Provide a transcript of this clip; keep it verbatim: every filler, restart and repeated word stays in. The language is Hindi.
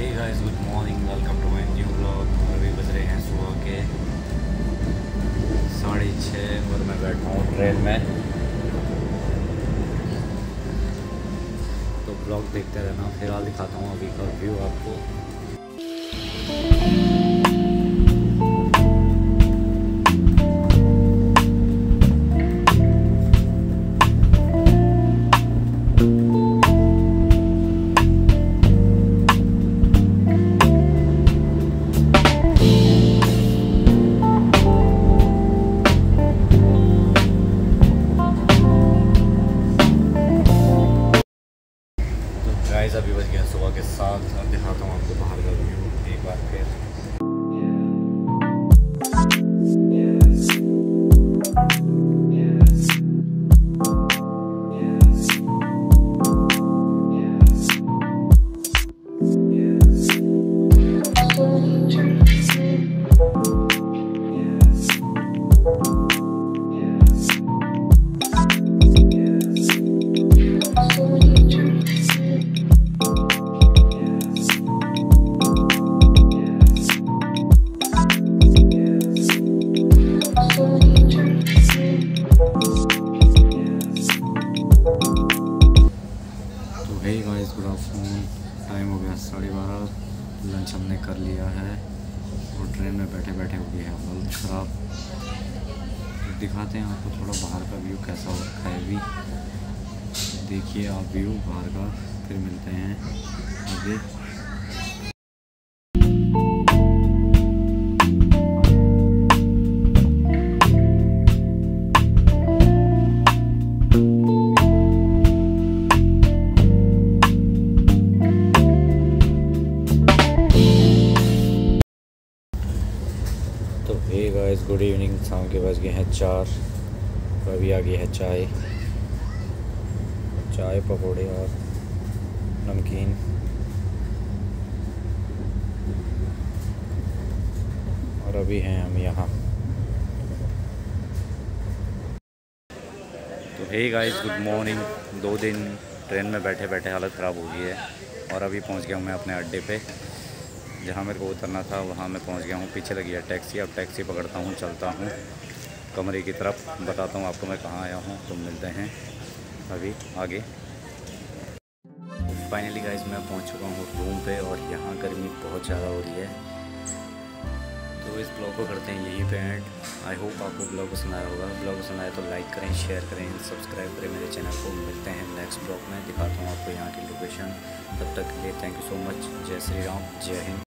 Hey guys, good morning, welcome to my new blog. अभी बज रहे हैं सुबह के साढ़े छः और मैं बैठा हूँ ट्रेन में। तो ब्लॉग देखते रहना, फिलहाल दिखाता हूँ अभी का व्यू आपको। गाइस अभी बज गया सुबह के साथ। अब दिखाता हूँ आपको बाहर का व्यू एक बार फिर। Hey guys, good afternoon. Time हो गया साढ़े बारह। लंच हमने कर लिया है और ट्रेन में बैठे बैठे हो गई है हालत ख़राब। तो दिखाते हैं आपको थोड़ा बाहर का व्यू कैसा हो रखा है। अभी देखिए आप व्यू बाहर का, फिर मिलते हैं आगे। तो हे गाइस, गुड इवनिंग। शाम के बज गए हैं चार। अभी आ गई है चाय चाय पकौड़े और नमकीन। और अभी हैं हम यहाँ। तो हे गाइस, गुड मॉर्निंग। दो दिन ट्रेन में बैठे बैठे हालत ख़राब हो गई है और अभी पहुँच गया हूँ मैं अपने अड्डे पे। जहाँ मेरे को उतरना था वहाँ मैं पहुँच गया हूँ। पीछे लगी है टैक्सी। अब टैक्सी पकड़ता हूँ, चलता हूँ कमरे की तरफ। बताता हूँ आपको मैं कहाँ आया हूँ। तो मिलते हैं अभी आगे। फाइनली गाइस, मैं पहुँच चुका हूँ रूम पे और यहाँ गर्मी बहुत ज़्यादा हो रही है। तो इस ब्लॉग को करते हैं यहीं पे एंड। आई होप आपको ब्लॉग पसंद आया होगा। ब्लॉग पसंद आया तो लाइक करें, शेयर करें, सब्सक्राइब करें मेरे चैनल को। मिलते हैं नेक्स्ट ब्लॉग में। दिखाता हूँ आपको यहाँ की लोकेशन। तब तक के लिए थैंक यू सो मच। जय श्री राम, जय हिंद।